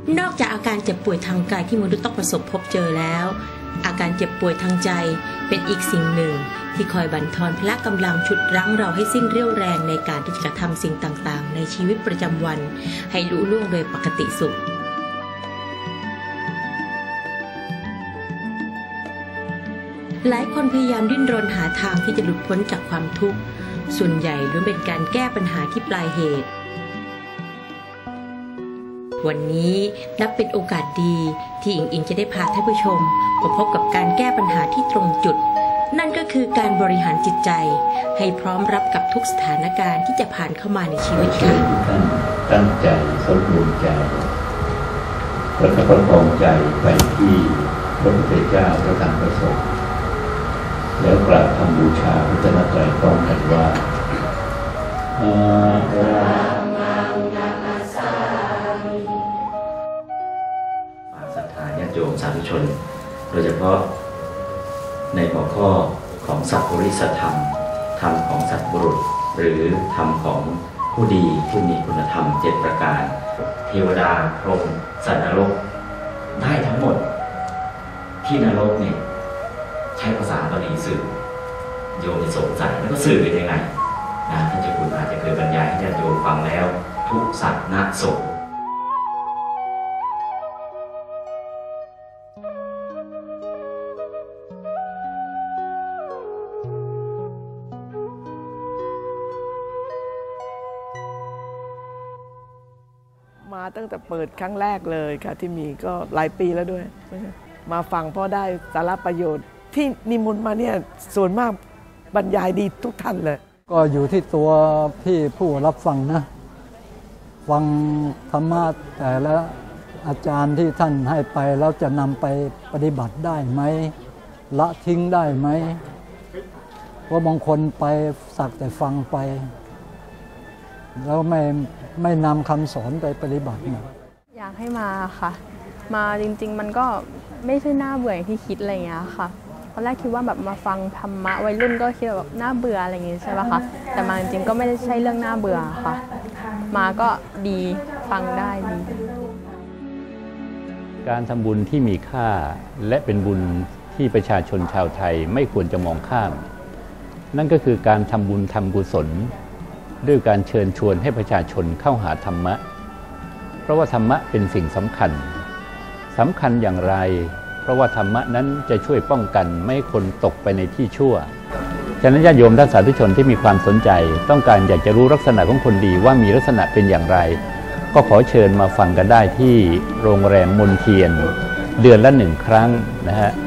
นอกจากอาการเจ็บป่วยทางกายที่มนุษย์ต้องประสบพบเจอแล้วอาการเจ็บป่วยทางใจเป็นอีกสิ่งหนึ่งที่คอยบั่นทอนพละกำลังฉุดรั้งเราให้สิ้นเรี่ยวแรงในการที่จะกระทำสิ่งต่างๆในชีวิตประจำวันให้ลุล่วงโดยปกติสุขหลายคนพยายามดิ้นรนหาทางที่จะหลุดพ้นจากความทุกข์ส่วนใหญ่ล้วนเป็นการแก้ปัญหาที่ปลายเหตุวันนี้นับเป็นโอกาสดีที่อิงจะได้พาท่านผู้ชมมาพบกับการแก้ปัญหาที่ตรงจุดนั่นก็คือการบริหารจิตใจให้พร้อมรับกับทุกสถานการณ์ที่จะผ่านเข้ามาในชีวิตค่ะท่านตั้งใจสมบูรณ์ใจแล้วก็ประคองใจไปที่พระพุทธเจ้าพระธรรมพระสงฆ์แล้วกราบคำบูชาพระรัตนตรัยพร้อมกันว่าศรัทธาญาติโยมสาธุชนโดยเฉพาะในหัวข้อของสัพพุริสธรรมธรรมของสัตว์บุรุษหรือธรรมของผู้ดีผู้มีคุณธรรม7ประการเทวดาพรหมสัตว์นรกได้ทั้งหมดที่นรกเนี่ยใช้ภาษาบาลีสื่อโยมจะสงสัยแล้วก็สื่อเป็นยังไงนะท่านเจ้าคุณอาจจะเคยบรรยายให้ญาติโยมฟังแล้วทุกสัตว์นาโศกมาตั้งแต่เปิดครั้งแรกเลยค่ะที่มีก็หลายปีแล้วด้วยมาฟังเพราะได้สาระประโยชน์ที่นิมนต์มาเนี่ยส่วนมากบรรยายดีทุกท่านเลยก็อยู่ที่ตัวพี่ผู้รับฟังนะฟังธรรมะแต่ละอาจารย์ที่ท่านให้ไปแล้วจะนำไปปฏิบัติได้ไหมละทิ้งได้ไหมเพราะบางคนไปสักแต่ฟังไปแล้วไม่นำคำสอนไปปฏิบัติอยากให้มาค่ะมาจริงๆมันก็ไม่ใช่น่าเบื่ออย่างที่คิดอะไรอย่างเงี้ยค่ะตอนแรกคิดว่าแบบมาฟังธรรมะวัยรุ่นก็คิดแบบน่าเบื่ออะไรอย่างงี้ใช่ป่ะคะแต่มาจริงๆก็ไม่ได้ใช่เรื่องน่าเบื่อค่ะมาก็ดีฟังได้ดีการทำบุญที่มีค่าและเป็นบุญที่ประชาชนชาวไทยไม่ควรจะมองข้ามนั่นก็คือการทำบุญทำกุศลด้วยการเชิญชวนให้ประชาชนเข้าหาธรรมะเพราะว่าธรรมะเป็นสิ่งสำคัญอย่างไรเพราะว่าธรรมะนั้นจะช่วยป้องกันไม่ให้คนตกไปในที่ชั่วฉะนั้นญาติโยมท่านสาธุชนที่มีความสนใจต้องการอยากจะรู้ลักษณะของคนดีว่ามีลักษณะเป็นอย่างไรก็ขอเชิญมาฟังกันได้ที่โรงแรมมนเทียนเดือนละ1 ครั้งนะฮะ